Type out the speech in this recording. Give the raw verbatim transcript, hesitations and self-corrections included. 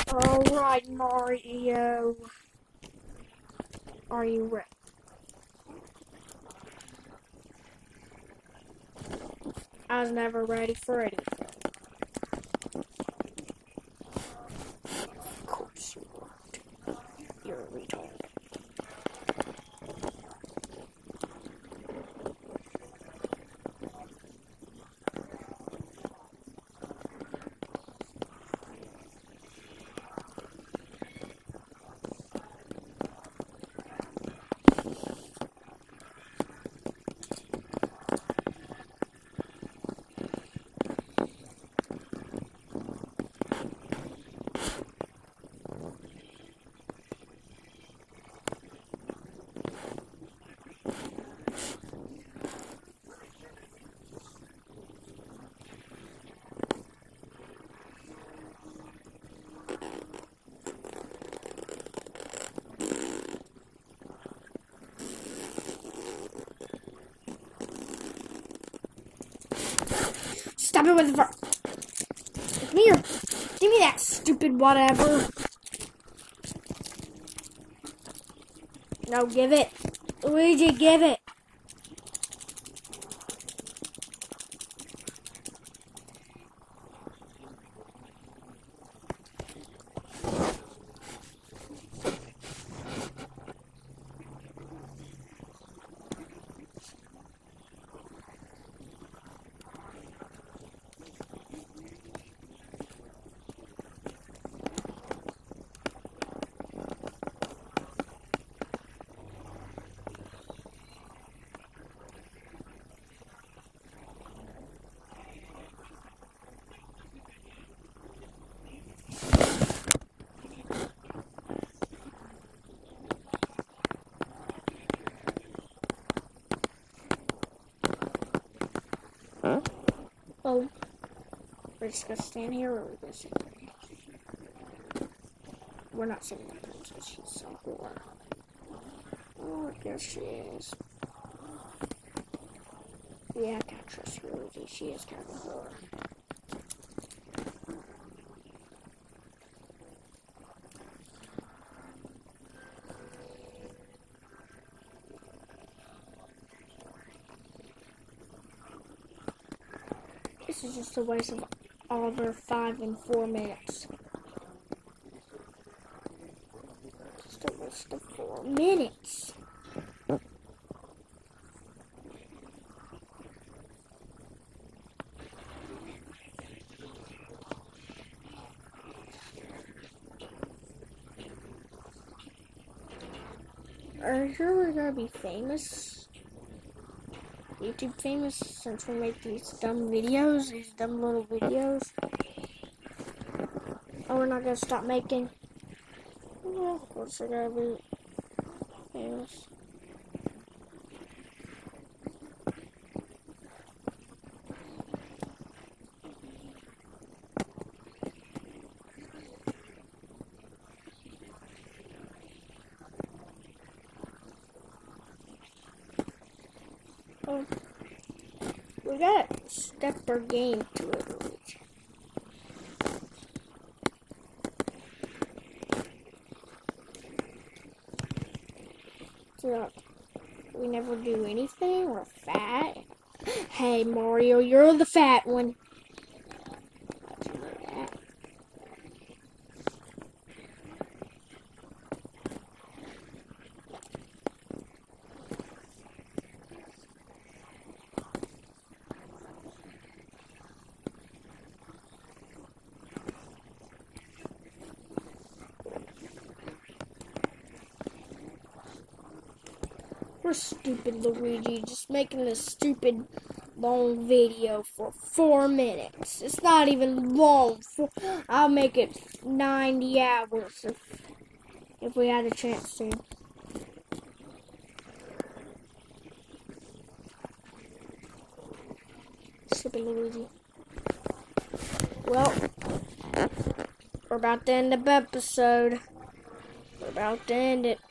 Alright, Mario. Are you ready? I was never ready for anything. Of course you weren't. You're a retard. Stop it with the fur. Come here. Give me that stupid whatever. No, give it. Luigi, give it. Huh? Oh, we're just gonna stand here, or we're gonna sing the We're not singing the princess. She's so poor. Oh, I guess she is. Yeah, I can't trust Rosie. She is kind of poor. This is just a waste of all of our five and four minutes. Just a waste of four minutes. Are you sure we're gonna be famous? YouTube famous since we make these dumb videos, these dumb little videos. Oh, we're not gonna stop making. Well, of course we're gonna be famous. Oh. We gotta step our game to it. So, we never do anything. We're fat. Hey, Mario, you're the fat one. How'd you know that? We're stupid, Luigi, just making this stupid long video for four minutes. It's not even long. For, I'll make it ninety hours if, if we had a chance to. Stupid Luigi. Well, we're about to end the episode. We're about to end it.